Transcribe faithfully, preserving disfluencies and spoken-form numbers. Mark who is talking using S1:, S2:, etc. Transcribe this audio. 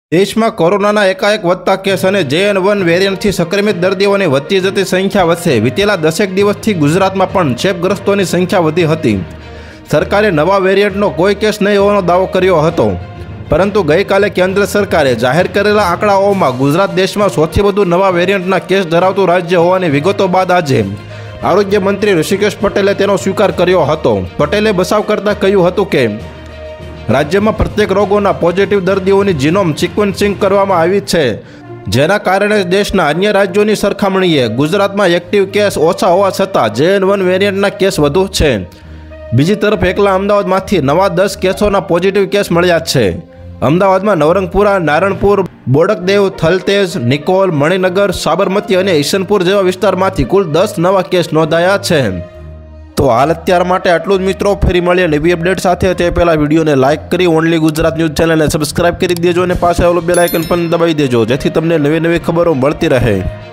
S1: દેશમાં કોરોનાના એકાએક વધતા કેસ અને જે એન વન વેરિયન્ટથી સંક્રમિત દર્દીઓની વધતી જતી સંખ્યા વચ્ચે વિતેલા દસેક દિવસથી ગુજરાતમાં પણ ચેપગ્રસ્તોની સંખ્યા વધી હતી। સરકારે નવા વેરિયન્ટનો કોઈ કેસ નહીં હોવાનો દાવો કર્યો હતો, પરંતુ ગઈકાલે કેન્દ્ર સરકારે જાહેર કરેલા આંકડાઓમાં ગુજરાત દેશમાં સૌથી વધુ નવા વેરિયન્ટના કેસ ધરાવતું રાજ્ય હોવાની વિગતો બાદ આજે આરોગ્ય મંત્રી ઋષિકેશ પટેલે તેનો સ્વીકાર કર્યો હતો। પટેલે બચાવ કરતાં કહ્યું હતું કે રાજ્યમાં પ્રત્યેક રોગોના પોઝિટિવ દર્દીઓની જીનોમ સિક્વન્સિંગ કરવામાં આવી છે, જેના કારણે દેશના અન્ય રાજ્યોની સરખામણીએ ગુજરાતમાં એક્ટિવ કેસ ઓછા હોવા છતાં જે એન વન વેરિયન્ટના કેસ વધુ છે। બીજી તરફ એકલા અમદાવાદમાંથી નવા દસ કેસોના પોઝિટિવ કેસ મળ્યા છે। અમદાવાદમાં નવરંગપુરા, નારણપુર, બોડકદેવ, થલતેજ, નિકોલ, મણિનગર, સાબરમતી અને ઈશનપુર જેવા વિસ્તારમાંથી કુલ દસ નવા કેસ નોંધાયા છે। તો હાલ અત્યાર માટે આટલું જ મિત્રો। ફરી મળીએ નવી અપડેટ સાથે। તે પહેલાં વિડીયોને લાઇક કરી ઓનલી ગુજરાત ન્યૂઝ ચેનલને સબસ્ક્રાઇબ કરી દેજો અને પાસે આવેલું બેલ આઇકન પણ દબાવી દેજો, જેથી તમને નવી નવી ખબરો મળતી રહે।